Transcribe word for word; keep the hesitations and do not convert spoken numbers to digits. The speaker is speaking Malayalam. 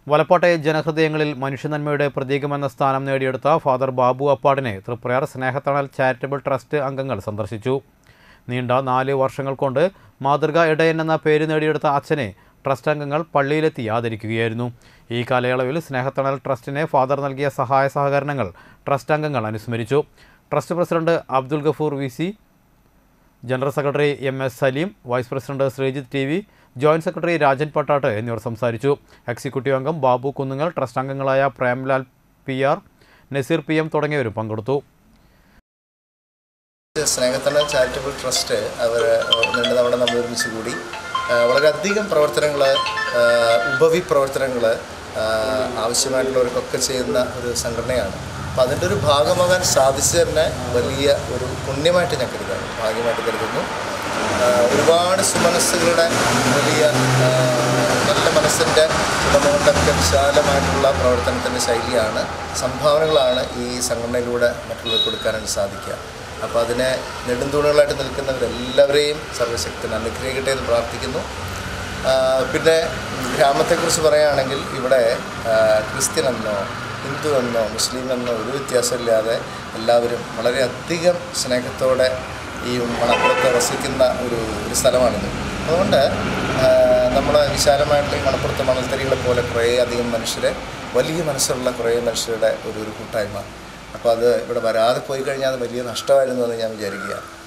വലപ്പാട്ടെ ജനഹൃദയങ്ങളിൽ മനുഷ്യനന്മയുടെ പ്രതീകമെന്ന സ്ഥാനം നേടിയെടുത്ത ഫാദർ ബാബു അപ്പാടിനെ തൃപ്രയാർ സ്നേഹത്തണൽ ചാരിറ്റബിൾ ട്രസ്റ്റ് അംഗങ്ങൾ സന്ദർശിച്ചു. നീണ്ട നാല് വർഷങ്ങൾ കൊണ്ട് മാതൃകാ ഇടയൻ എന്ന പേര് നേടിയെടുത്ത അച്ഛനെ ട്രസ്റ്റ് അംഗങ്ങൾ പള്ളിയിലെത്തി ആദരിക്കുകയായിരുന്നു. ഈ കാലയളവിൽ സ്നേഹത്തണൽ ട്രസ്റ്റിനെ ഫാദർ നൽകിയ സഹായ സഹകരണങ്ങൾ ട്രസ്റ്റ് അംഗങ്ങൾ അനുസ്മരിച്ചു. Trust president Abdul Gafoor V C, general secretary M S Saleem, vice president Sreejith T V, joint secretary Rajan Pattat എന്നിവർ സംസാരിച്ചു. എക്സിക്യൂട്ടീവ് അംഗം ബാബു കുന്നുങ്ങൽ, ട്രസ്റ്റ് അംഗങ്ങളായ Premlal P R, Naseer P M തുടങ്ങിയവരും പങ്കെടുത്തു. സ്നേഹത്തണൽ ചാരിറ്റബിൾ ട്രസ്റ്റ് അവർ നീണ്ട തവണ നമ്മൾ ഒരുമിച്ച് കൂടി വളരെയധികം പ്രവർത്തനങ്ങൾ, ഉപവിപ്രവർത്തനങ്ങൾ ആവശ്യമായിട്ടുള്ളവർക്കൊക്കെ ചെയ്യുന്ന ഒരു സംഘടനയാണ്. അപ്പോൾ അതിൻ്റെ ഒരു ഭാഗമാകാൻ സാധിച്ചു തന്നെ വലിയ ഒരു പുണ്യമായിട്ട് ഞാൻ കരുതുന്നു, ഭാഗ്യമായിട്ട് കരുതുന്നു. ഒരുപാട് സുമനസ്സുകളുടെ വലിയ നല്ല മനസ്സിൻ്റെ ഉടമകളുടെയൊക്കെ വിശാലമായിട്ടുള്ള പ്രവർത്തനത്തിൻ്റെ ശൈലിയാണ്, സംഭാവനകളാണ് ഈ സംഘടനയിലൂടെ മറ്റുള്ളവർക്ക് കൊടുക്കാനായിട്ട് സാധിക്കുക. അപ്പോൾ അതിനെ നെടുന്തൂണുകളായിട്ട് നിൽക്കുന്നവരെല്ലാവരെയും സർവശക്തൻ അനുഗ്രഹിക്കട്ടെ എന്ന് പ്രാർത്ഥിക്കുന്നു. പിന്നെ ഗ്രാമത്തെക്കുറിച്ച് പറയുകയാണെങ്കിൽ ഇവിടെ ക്രിസ്ത്യൻ എന്നോ ഹിന്ദു എന്നോ മുസ്ലിം എന്നോ ഒരു വ്യത്യാസമില്ലാതെ എല്ലാവരും വളരെയധികം സ്നേഹത്തോടെ ഈ മണപ്പുറത്ത് വസിക്കുന്ന ഒരു ഒരു സ്ഥലമാണിത്. അതുകൊണ്ട് നമ്മൾ വിശാലമായിട്ട് ഈ മണപ്പുറത്തെ മണൽത്തരികളെ പോലെ കുറേ അധികം മനുഷ്യരെ, വലിയ മനസ്സുള്ള കുറേ മനുഷ്യരുടെ ഒരു ഒരു കൂട്ടായ്മ. അപ്പോൾ അത് ഇവിടെ വരാതെ പോയി കഴിഞ്ഞാൽ അത് വലിയ നഷ്ടമായിരുന്നു എന്ന് ഞാൻ വിചാരിക്കുക.